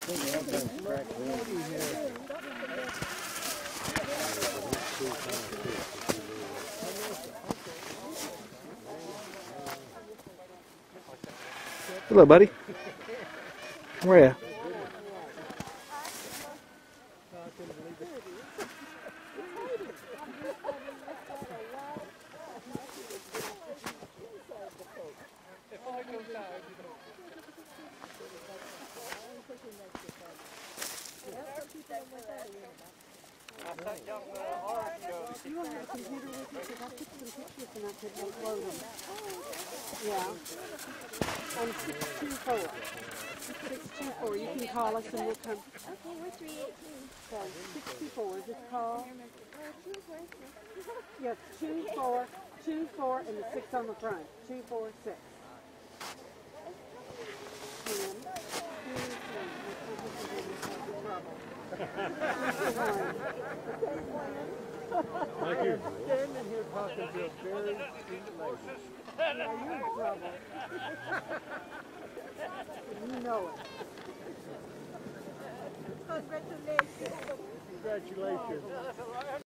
Hello, buddy. Where are you? You want to have a computer with you? Because I took some pictures and I could upload them. Yeah. On 624. 624. You can call us and we'll come. Okay, we're 318. So 624. Is this call? Yes, 24, 24, and the 6 on the front. 246. Thank you. Standing here talking to a very sweet lady. Yeah, you're in trouble. You know it. Congratulations. Congratulations.